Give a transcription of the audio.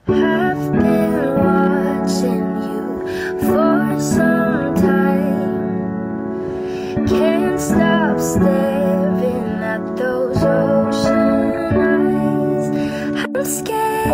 I've been watching you for some time. Can't stop staring at those ocean eyes. I'm scared